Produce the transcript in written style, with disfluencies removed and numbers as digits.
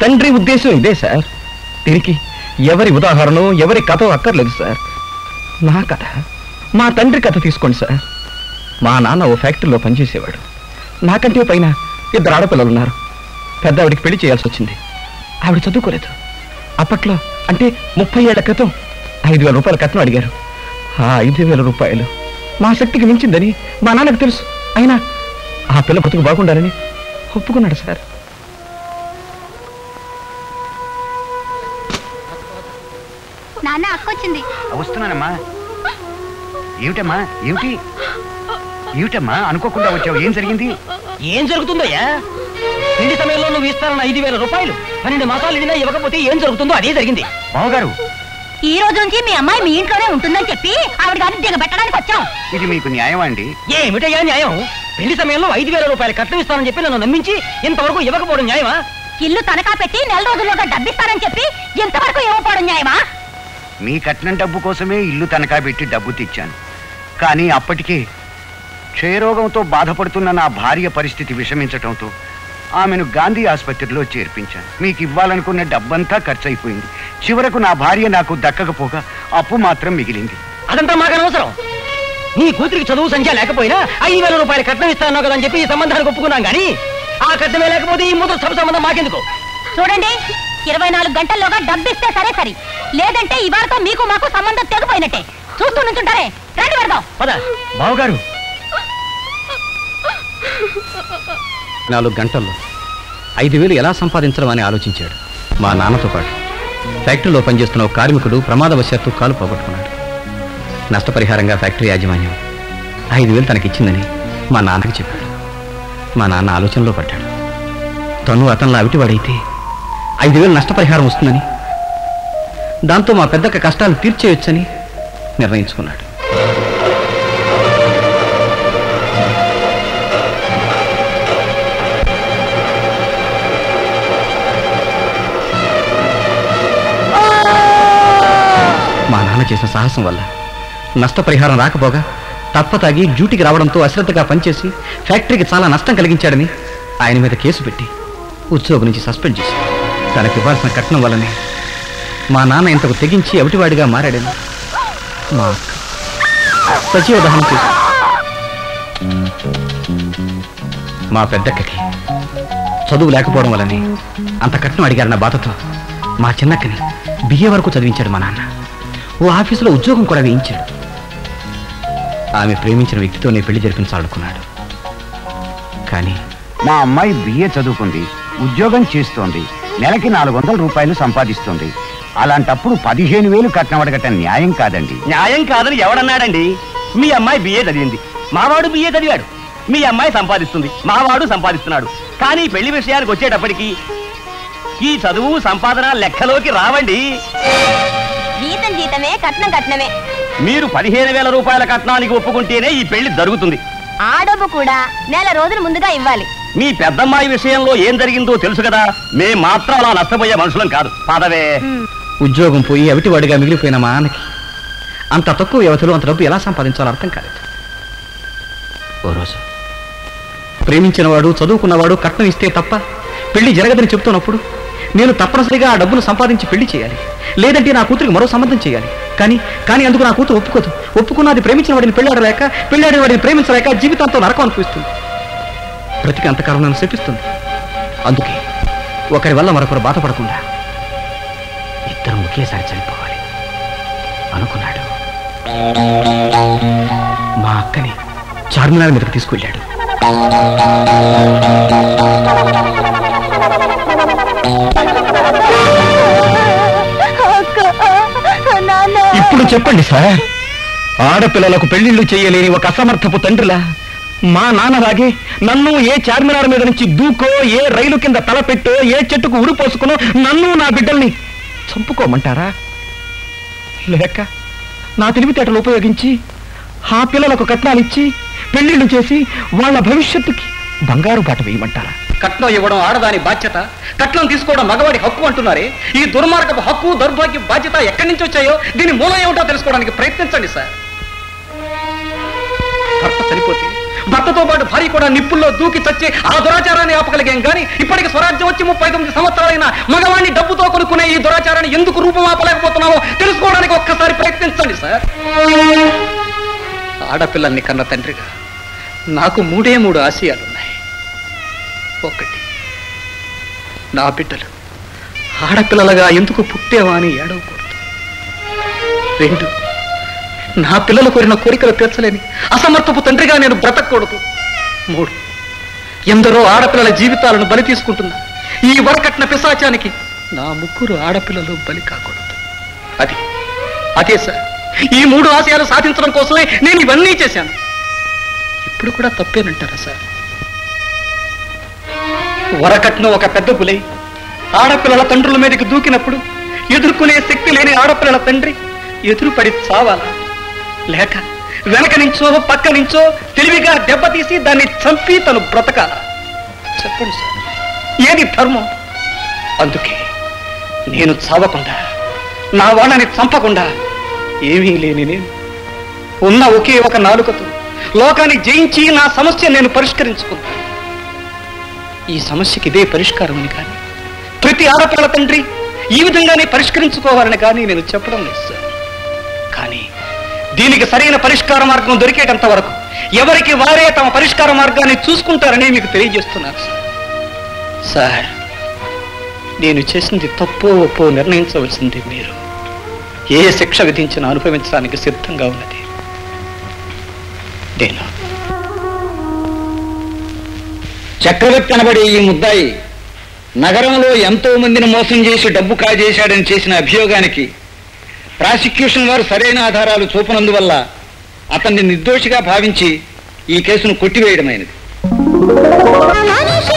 తండ్రి ఉద్దేశం ఇదే సార్. దీనికి ఎవరి ఉదాహరణ ఎవరి కథ అక్కర్లేదు సార్. నా కథ, మా తండ్రి కథ తీసుకోండి సార్. మా నాన్న ఓ ఫ్యాక్టరీలో పనిచేసేవాడు. నాకంటే పైన 2 ఆడపిల్లలు ఉన్నారు. పెద్ద ఆవిడికి పెళ్లి చేయాల్సి వచ్చింది. ఆవిడ చదువుకోలేదు. అప్పట్లో అంటే 30 ఏళ్ల క్రితం 5,000 రూపాయల కట్నం అడిగారు. ఆ 5,000 రూపాయలు మా శక్తికి మించిందని మా నాన్నకు తెలుసు. అయినా ఆ పిల్ల బతుకు బాగుండాలని ఒప్పుకున్నాడు సార్. నాన్న అక్కొచ్చింది. వస్తున్నానమ్మా. ఏమిటమ్మా? ఏమిటమ్మా అనుకోకుండా వచ్చావు? ఏం జరిగింది? ఏం జరుగుతుందయ్యా? పెళ్లి సమయంలో నువ్వు ఇస్తానన్న 5,000 రూపాయలు 12 మాసాలు ఇదినా ఇవ్వకపోతే ఏం జరుగుతుందో అదే జరిగింది. బావగారు, ఈ రోజు నుంచి మీ అమ్మాయి మీ ఇంట్లోనే ఉంటుందని చెప్పి ఆవిడ గారిని దిగబెట్టడానికి వచ్చాం. ఇది మీకు న్యాయం అండి? ఏమిటయ్యా న్యాయం? పెళ్లి సమయంలో 5,000 రూపాయలు కట్నం ఇస్తానని చెప్పి నన్ను నమ్మించి ఇంతవరకు ఇవ్వకపోవడం న్యాయమా? ఇల్లు తనఖా పెట్టి 4 రోజుల్లోగా డబ్బిస్తానని చెప్పి ఇంతవరకు ఇవ్వకపోవడం న్యాయమా? మీ కట్నం డబ్బు కోసమే ఇల్లు తనఖా పెట్టి డబ్బు తెచ్చాను. కానీ అప్పటికే క్షయరోగంతో బాధపడుతున్న నా భార్య పరిస్థితి విషమించటంతో ఆమెను గాంధీ ఆసుపత్రిలో చేర్పించాను. మీకు ఇవ్వాలనుకున్న డబ్బంతా ఖర్చు అయిపోయింది. చివరకు నా భార్య నాకు దక్కకపోగా అప్పు మాత్రం మిగిలింది. అదంతా మాకు అనవసరం. నీ కూతురికి చదువు సంఖ్య లేకపోయినా 5,000 రూపాయలు కట్నం ఇస్తాను కదని చెప్పి ఈ సంబంధానికి ఒప్పుకున్నాం. కానీ ఆ కట్నమే లేకపోతే ఈ ముద్ర సంబంధం మాకెందుకు? చూడండి, 24 గంటల్లోగా డబ్బిస్తే సరే సరి, లేదంటే ఇవాళతో మీకు మాకు సంబంధం తెగిపోయినట్టే. చూస్తూ నుంచుంటారే, రండి పెడదాం. పద. బావగారు, 4 గంటల్లో 5,000 ఎలా సంపాదించడం అని ఆలోచించాడు. మా నాన్నతో పాటు ఫ్యాక్టరీలో పనిచేస్తున్న ఒక కార్మికుడు ప్రమాదవశాత్తు కాలు పోగొట్టుకున్నాడు. నష్టపరిహారంగా ఫ్యాక్టరీ యాజమాన్యం 5,000 తనకిచ్చిందని మా నాన్నకి చెప్పాడు. మా నాన్న ఆలోచనలో పడ్డాడు. తను అతనిలో అవిటివాడైతే 5,000 నష్టపరిహారం వస్తుందని, దాంతో మా పెద్దక్క కష్టాలు తీర్చేయొచ్చని నిర్ణయించుకున్నాడు. మా నాన్న చేసిన సాహసం వల్ల నష్టపరిహారం రాకపోగా తప్పతాగి డ్యూటీకి రావడంతో అశ్రద్ధగా పనిచేసి ఫ్యాక్టరీకి చాలా నష్టం కలిగించాడని ఆయన మీద కేసు పెట్టి ఉద్యోగం నుంచి సస్పెండ్ చేసి తనకి ఇవ్వాల్సిన కట్నం వల్లనే మా నాన్న ఇంతకు తెగించి అవిటివాడిగా మారాడని మా అక్క సజీవ దహనం చేసి మా పెద్దక్కకి చదువు లేకపోవడం వల్లనే అంత కట్నం అడిగారన్న బాధతో మా చిన్నక్కని బిఏ వరకు చదివించాడు మా నాన్న. ఓ ఆఫీసులో ఉద్యోగం కూడా వేయించాడు. ఆమె ప్రేమించిన వ్యక్తితోనే పెళ్లి జరిపించాలనుకున్నాడు. కానీ మా అమ్మాయి బిఏ చదువుకుంది, ఉద్యోగం చేస్తోంది, నెలకి 400 రూపాయలు సంపాదిస్తుంది. అలాంటప్పుడు 15,000 కట్నం అడగటం న్యాయం కాదండి. న్యాయం కాదని ఎవడన్నాడండి? మీ అమ్మాయి బిఏ చదివింది, మావాడు బిఏ చదివాడు. మీ అమ్మాయి సంపాదిస్తుంది, మావాడు సంపాదిస్తున్నాడు. కానీ పెళ్లి విషయానికి వచ్చేటప్పటికి ఈ చదువు సంపాదన లెక్కలోకి రావండి. జీతం జీతమే, కట్నం కట్నమే. మీరు 15,000 రూపాయల కట్నానికి ఒప్పుకుంటేనే ఈ పెళ్లి జరుగుతుంది. ఆ డబ్బు కూడా 4 రోజుల ముందుగా ఇవ్వాలి. మీ పెద్దమ్మాయి విషయంలో ఏం జరిగిందో తెలుసు కదా. మేం మాత్రం అలా నష్టపోయే మనుషులం కాదు. పదవే. ఉద్యోగం పోయి అవిటివాడిగా మిగిలిపోయిన మా నాన్నకి అంత తక్కువ వ్యవధిలో అంత డబ్బు ఎలా సంపాదించాలో అర్థం కాలేదు. ఓ రోజు ప్రేమించినవాడు, చదువుకున్నవాడు కట్నం ఇస్తే తప్ప పెళ్లి జరగదని చెప్తున్నప్పుడు నేను తప్పనిసరిగా ఆ డబ్బును సంపాదించి పెళ్లి చేయాలి, లేదంటే నా కూతురికి మరో సంబంధం చేయాలి. కానీ అందుకు నా కూతురు ఒప్పుకోదు. ఒప్పుకున్నది ప్రేమించిన వాడిని పెళ్ళాడలేక, పెళ్ళాడిన వాడిని ప్రేమించలేక జీవితంతో నరకం అనిపిస్తుంది. బ్రతికి అంతకాలం నన్ను శపిస్తుంది. అందుకే ఒకరి వల్ల మరొకరు బాధపడకుండా ఇద్దరం ఒకేసారి చనిపోవాలి అనుకున్నాడు. మా అక్కని చార్మినార్ మీదకి తీసుకెళ్ళాడు. ఇప్పుడు చెప్పండి సార్, ఆడపిల్లలకు పెళ్లిళ్లు చేయలేని ఒక అసమర్థపు తండ్రిలా మా నాన్నలాగే నన్ను ఏ చార్మినార్ మీద నుంచి దూకో, ఏ రైలు కింద తలపెట్టో, ఏ చెట్టుకు ఉరి పోసుకునో నన్ను నా బిడ్డల్ని చంపుకోమంటారా? లేక నా తెలివితేటలు ఉపయోగించి ఆ పిల్లలకు కట్నాలిచ్చి పెళ్లిళ్లు చేసి వాళ్ళ భవిష్యత్తుకి బంగారు బాట వేయమంటారా? కట్నం ఇవ్వడం ఆడదాని బాధ్యత, కట్నం తీసుకోవడం మగవాడి హక్కు అంటున్నారే. ఈ దుర్మార్గపు హక్కు, దౌర్భాగ్య బాధ్యత ఎక్కడి నుంచి వచ్చాయో, దీని మూలం ఏమిటో తెలుసుకోవడానికి ప్రయత్నించండి సార్. భర్త చనిపోతే భర్తతో పాటు భార్య కూడా నిప్పుల్లో దూకి చచ్చి ఆ దురాచారాన్ని ఆపగలిగాం కానీ ఇప్పటికి స్వరాజ్యం వచ్చి 39 సంవత్సరాలైన మగవాణ్ణి డబ్బుతో కొనుక్కునే ఈ దురాచారాన్ని ఎందుకు రూపం ఆపలేకపోతున్నామో తెలుసుకోవడానికి ఒక్కసారి ప్రయత్నించండి సార్. ఆడపిల్లల్ని కన్న తండ్రిగా నాకు 3 ఆశయాలున్నాయి. 1, నా బిడ్డలు ఆడపిల్లలుగా ఎందుకు పుట్టేవా అని ఏడవకూడదు. 2, నా పిల్లలు కోరిన కోరికలు తీర్చలేని అసమర్థపు తండ్రిగా నేను బ్రతకూడదు. 3, ఎందరో ఆడపిల్లల జీవితాలను బలి తీసుకుంటున్నా ఈ వరకట్న పిశాచానికి నా 3 ఆడపిల్లలు బలి కాకూడదు. అదే సార్, ఈ 3 ఆశయాలు సాధించడం కోసమే నేను ఇవన్నీ చేశాను. ఇప్పుడు కూడా తప్పేనంటారా సార్? వరకట్నం ఒక పెద్ద పులై ఆడపిల్లల తండ్రుల మీదకి దూకినప్పుడు ఎదుర్కొనే శక్తి లేని ఆడపిల్లల తండ్రి ఎదురుపడి చావాలా, లేక వెనక నుంచో పక్క నుంచో తెలివిగా దెబ్బతీసి దాన్ని చంపి తను బ్రతకాలా? చెప్పండి సార్, ఏది ధర్మం? అందుకే నేను చావకుండా నా వాళ్ళని చంపకుండా ఏమీ లేని నేను ఉన్న ఒకే ఒక నాలుకతో లోకాన్ని జయించి నా సమస్య నేను పరిష్కరించుకున్నాను. ఈ సమస్యకి ఇదే పరిష్కారం అని కానీ ప్రతి ఆడపిల్లల తండ్రి ఈ విధంగానే పరిష్కరించుకోవాలని కానీ నేను చెప్పడం లేదు సార్. కానీ దీనికి సరైన పరిష్కార మార్గం దొరికేటంత వరకు ఎవరికి వారే తమ పరిష్కార మార్గాన్ని చూసుకుంటారని మీకు తెలియజేస్తున్నాను సార్. నేను చేసింది తప్పో ఒప్పో నిర్ణయించవలసింది మీరు. ఏ శిక్ష విధించినా అనుభవించడానికి సిద్ధంగా ఉన్నది నేను. చక్రవర్తి అనబడే ఈ ముద్దాయి నగరంలో ఎంతో మందిని మోసం చేసి డబ్బు కాజేశాడని చేసిన అభియోగానికి ప్రాసిక్యూషన్ వారు సరైన ఆధారాలు చూపనందువల్ల అతన్ని నిర్దోషిగా భావించి ఈ కేసును కొట్టివేయడమైనది.